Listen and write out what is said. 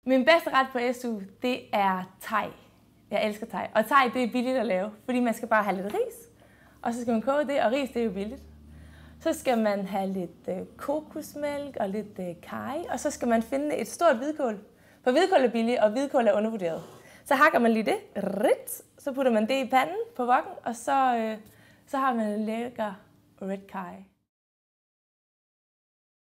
Min bedste ret på SU, det er thai. Jeg elsker thai. Og thai, det er billigt at lave, fordi man skal bare have lidt ris. Og så skal man koge det, og ris, det er jo billigt. Så skal man have lidt kokosmælk og lidt karry, og så skal man finde et stort hvidkål. For hvidkål er billigt, og hvidkål er undervurderet. Så hakker man lige det, så putter man det i panden på wokken, og så har man en lækker red curry.